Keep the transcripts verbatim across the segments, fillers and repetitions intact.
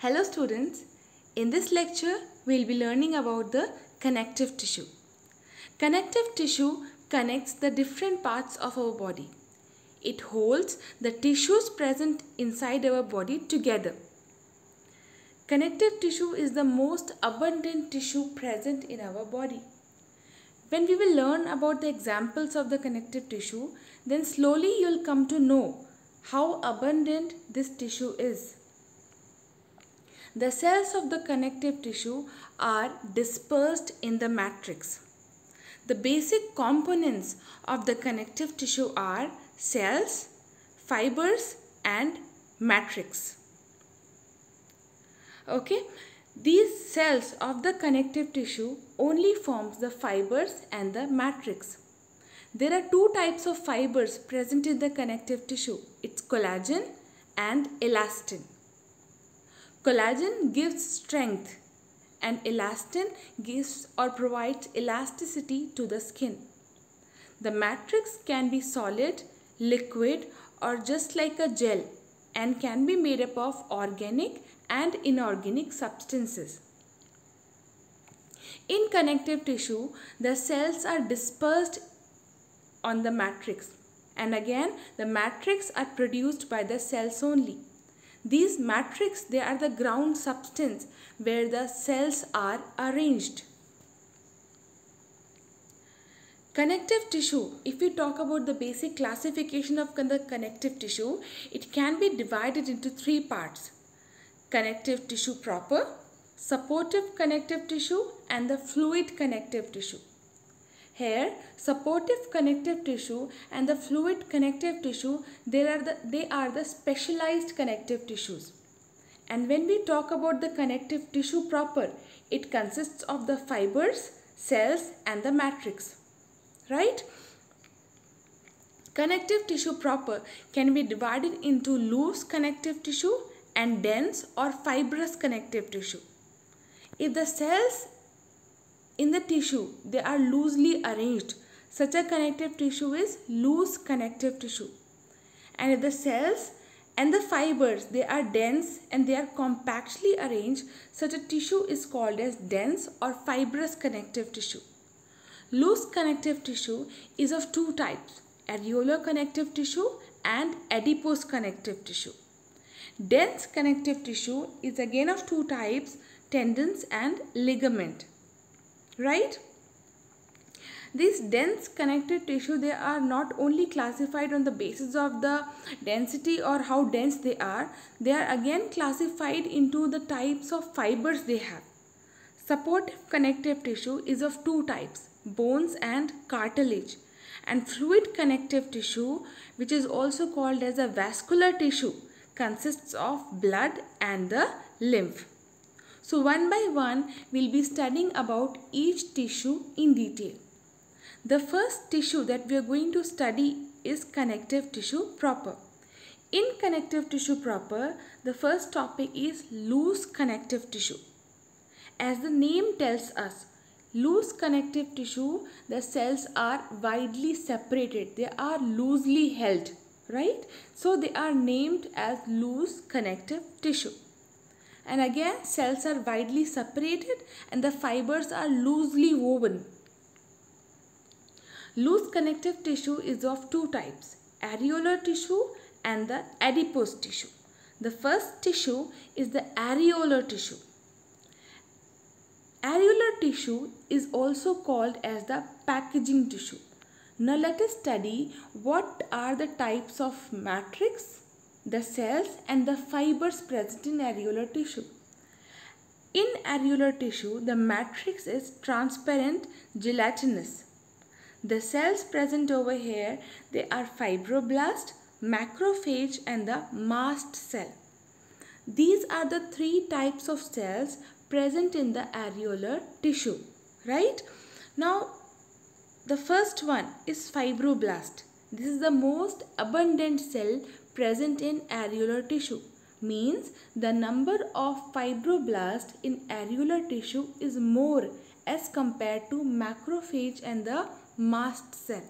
Hello students, in this lecture we will be learning about the connective tissue. Connective tissue connects the different parts of our body. It holds the tissues present inside our body together. Connective tissue is the most abundant tissue present in our body. When we will learn about the examples of the connective tissue, then slowly you will come to know how abundant this tissue is. The cells of the connective tissue are dispersed in the matrix. The basic components of the connective tissue are cells, fibers and matrix. Okay, these cells of the connective tissue only forms the fibers and the matrix. There are two types of fibers present in the connective tissue. It's collagen and elastin. Collagen gives strength and elastin gives or provides elasticity to the skin. The matrix can be solid, liquid or just like a gel and can be made up of organic and inorganic substances. In connective tissue, the cells are dispersed on the matrix, and again the matrix are produced by the cells only. These matrix, they are the ground substance where the cells are arranged. Connective tissue, if we talk about the basic classification of the connective tissue, it can be divided into three parts: connective tissue proper, supportive connective tissue and the fluid connective tissue. Here, supportive connective tissue and the fluid connective tissue, they are the, they are the specialized connective tissues. And when we talk about the connective tissue proper, it consists of the fibers, cells and the matrix. Right? Connective tissue proper can be divided into loose connective tissue and dense or fibrous connective tissue. If the cells in the tissue, they are loosely arranged, such a connective tissue is loose connective tissue. And if the cells and the fibers, they are dense and they are compactly arranged, such a tissue is called as dense or fibrous connective tissue. Loose connective tissue is of two types: areolar connective tissue and adipose connective tissue. Dense connective tissue is again of two types: tendons and ligament. Right? These dense connective tissue, they are not only classified on the basis of the density or how dense they are, they are again classified into the types of fibers they have. Supportive connective tissue is of two types: bones and cartilage. And fluid connective tissue, which is also called as a vascular tissue, consists of blood and the lymph. So one by one, we will be studying about each tissue in detail. The first tissue that we are going to study is connective tissue proper. In connective tissue proper, the first topic is loose connective tissue. As the name tells us, loose connective tissue, the cells are widely separated. They are loosely held, right? So they are named as loose connective tissue. And again, cells are widely separated and the fibers are loosely woven. Loose connective tissue is of two types: areolar tissue and the adipose tissue. The first tissue is the areolar tissue. Areolar tissue is also called as the packaging tissue. Now let us study what are the types of matrix, the cells and the fibers present in areolar tissue. In areolar tissue, the matrix is transparent, gelatinous. The cells present over here, they are fibroblast, macrophage and the mast cell. These are the three types of cells present in the areolar tissue, right? Now, the first one is fibroblast. This is the most abundant cell present in areolar tissue. Means the number of fibroblasts in areolar tissue is more as compared to macrophage and the mast cell.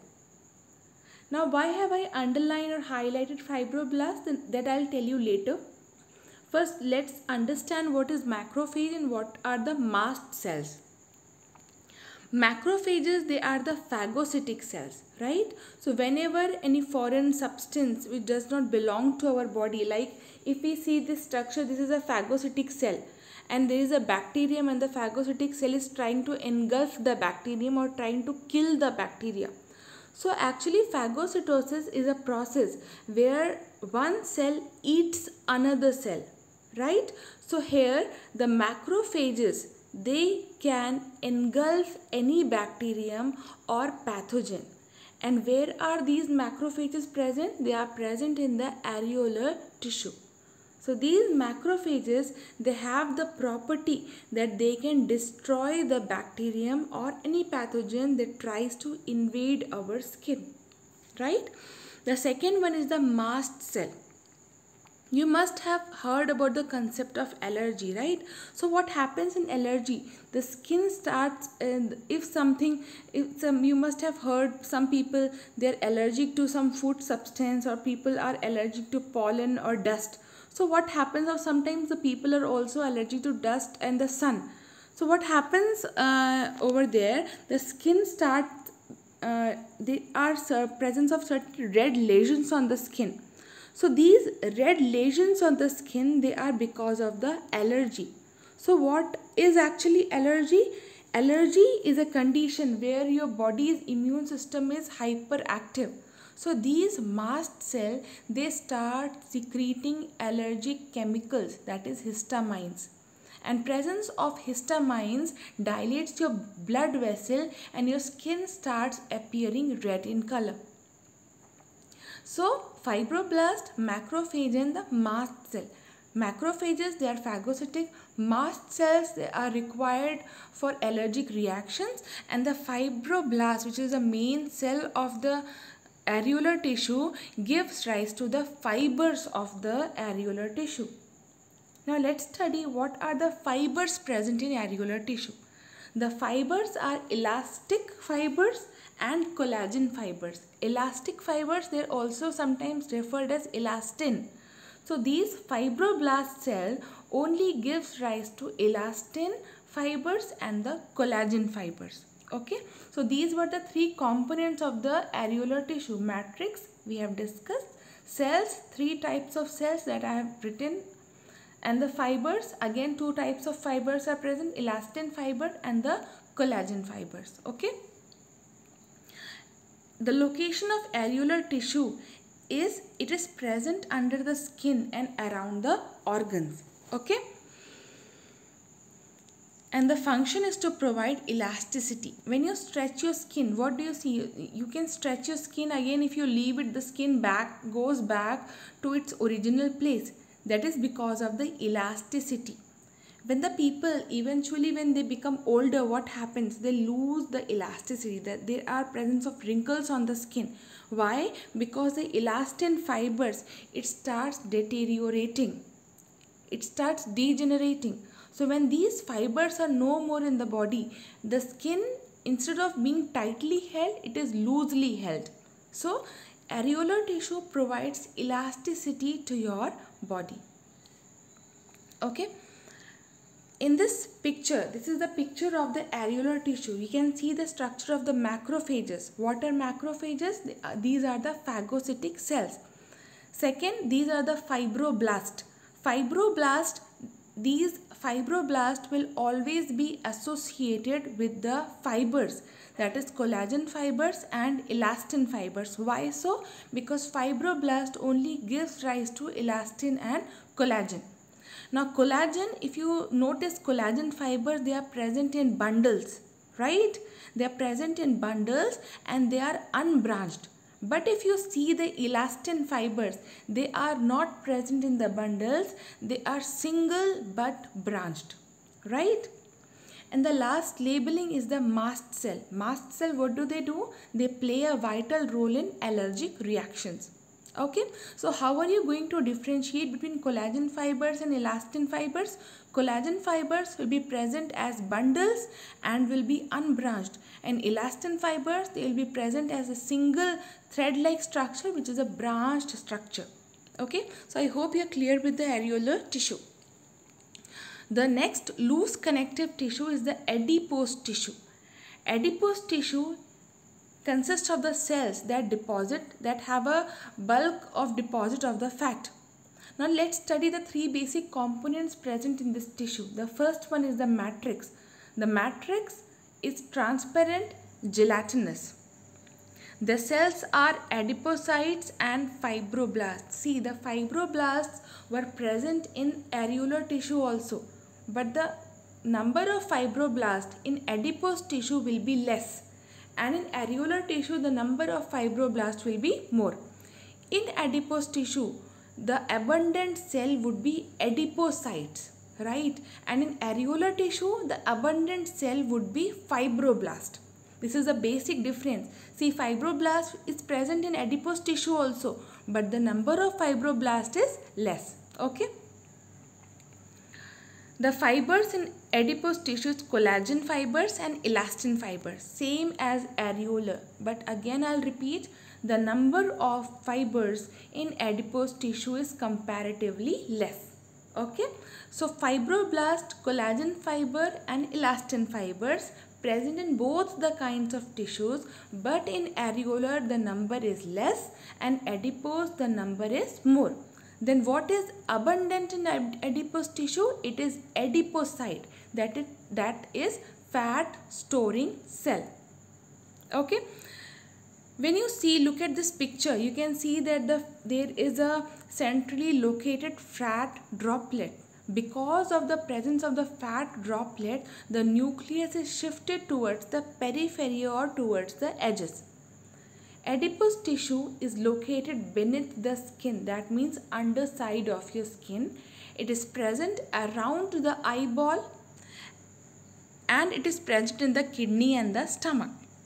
Now why have I underlined or highlighted fibroblasts? That I'll tell you later. First, let's understand what is macrophage and what are the mast cells. Macrophages, they are the phagocytic cells, right? So whenever any foreign substance which does not belong to our body, like if we see this structure, this is a phagocytic cell and there is a bacterium and the phagocytic cell is trying to engulf the bacterium or trying to kill the bacteria. So actually phagocytosis is a process where one cell eats another cell, right? So here the macrophages, they can engulf any bacterium or pathogen. And where are these macrophages present? They are present in the areolar tissue. So these macrophages, they have the property that they can destroy the bacterium or any pathogen that tries to invade our skin, right? The second one is the mast cell. You must have heard about the concept of allergy, right? So what happens in allergy? The skin starts, and if something, if some, you must have heard some people, they're allergic to some food substance, or people are allergic to pollen or dust. So what happens, or sometimes the people are also allergic to dust and the sun. So what happens uh, over there, the skin starts, uh, there are presence of certain red lesions on the skin. So these red lesions on the skin, they are because of the allergy. So what is actually allergy? Allergy is a condition where your body's immune system is hyperactive. So these mast cells, they start secreting allergic chemicals, that is histamines. And presence of histamines dilates your blood vessel and your skin starts appearing red in color. So fibroblast, macrophage and the mast cell. Macrophages, they are phagocytic. Mast cells, they are required for allergic reactions, and the fibroblast, which is the main cell of the areolar tissue, gives rise to the fibers of the areolar tissue. Now let's study what are the fibers present in areolar tissue. The fibers are elastic fibers and collagen fibers. Elastic fibers, they are also sometimes referred as elastin. So these fibroblast cell only gives rise to elastin fibers and the collagen fibers. Okay, so these were the three components of the areolar tissue. Matrix we have discussed, cells, three types of cells that I have written, and the fibers, again two types of fibers are present, elastin fiber and the collagen fibers. Okay, the location of areolar tissue is, it is present under the skin and around the organs. Okay, and the function is to provide elasticity. When you stretch your skin, what do you see? You can stretch your skin again. If you leave it, the skin back goes back to its original place. That is because of the elasticity. When the people eventually, when they become older, what happens? They lose the elasticity. That there are presence of wrinkles on the skin. Why? Because the elastin fibers, it starts deteriorating. It starts degenerating. So when these fibers are no more in the body, the skin, instead of being tightly held, it is loosely held. So areolar tissue provides elasticity to your body. Okay, in this picture, this is the picture of the areolar tissue. You can see the structure of the macrophages. What are macrophages? These are the phagocytic cells. Second, these are the fibroblast. Fibroblast, these fibroblast will always be associated with the fibers, that is collagen fibers and elastin fibers. Why so? Because fibroblast only gives rise to elastin and collagen. Now collagen, if you notice, collagen fibers, they are present in bundles, right? They are present in bundles and they are unbranched. But if you see the elastin fibers, they are not present in the bundles, they are single but branched, right? And the last labeling is the mast cell. Mast cell, what do they do? They play a vital role in allergic reactions. Okay, so how are you going to differentiate between collagen fibers and elastin fibers? Collagen fibers will be present as bundles and will be unbranched, and elastin fibers, they will be present as a single thread-like structure, which is a branched structure. Okay, so I hope you are clear with the areolar tissue. The next loose connective tissue is the adipose tissue. Adipose tissue consists of the cells that deposit, that have a bulk of deposit of the fat. Now let's study the three basic components present in this tissue. The first one is the matrix. The matrix is transparent, gelatinous. The cells are adipocytes and fibroblasts. See, the fibroblasts were present in areolar tissue also, but the number of fibroblasts in adipose tissue will be less, and in areolar tissue the number of fibroblasts will be more. In adipose tissue, the abundant cell would be adipocytes, right? And in areolar tissue, the abundant cell would be fibroblast. This is a basic difference. See, fibroblast is present in adipose tissue also, but the number of fibroblasts is less. Okay. The fibers in adipose tissue is collagen fibers and elastin fibers, same as areolar. But again, I'll repeat, the number of fibers in adipose tissue is comparatively less. Okay. So, fibroblast, collagen fiber and elastin fibers present in both the kinds of tissues, but in areolar the number is less and adipose the number is more. Then what is abundant in adipose tissue? It is adipocyte, that is, that is fat storing cell. Okay. When you see, look at this picture, you can see that the there is a centrally located fat droplet. Because of the presence of the fat droplet, the nucleus is shifted towards the periphery or towards the edges. Adipose tissue is located beneath the skin, that means underside of your skin. It is present around the eyeball and it is present in the kidney and the stomach.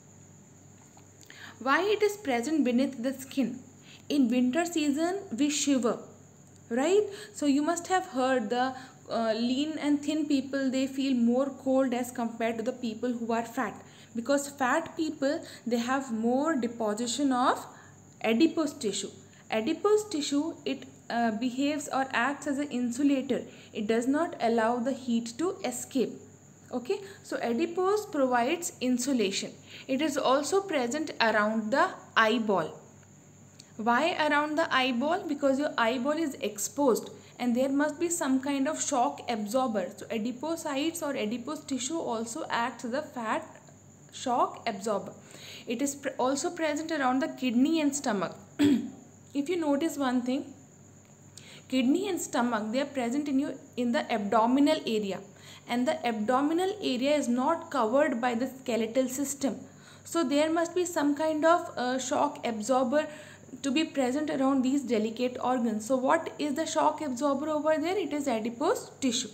Why it is present beneath the skin? In winter season we shiver, right? So you must have heard the uh, lean and thin people, they feel more cold as compared to the people who are fat, because fat people, they have more deposition of adipose tissue. Adipose tissue, it uh, behaves or acts as an insulator. It does not allow the heat to escape. Okay, so adipose provides insulation. It is also present around the eyeball. Why around the eyeball? Because your eyeball is exposed and there must be some kind of shock absorber. So adipocytes or adipose tissue also acts as a fat shock absorber. It is pre also present around the kidney and stomach. If you notice one thing, kidney and stomach, they are present in you in the abdominal area, and the abdominal area is not covered by the skeletal system. So there must be some kind of uh, shock absorber to be present around these delicate organs. So what is the shock absorber over there? It is adipose tissue.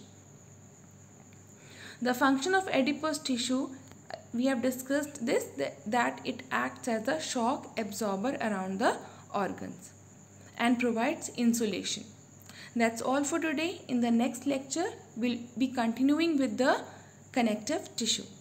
The function of adipose tissue, we have discussed this, that it acts as a shock absorber around the organs and provides insulation. That's all for today. In the next lecture, we'll be continuing with the connective tissue.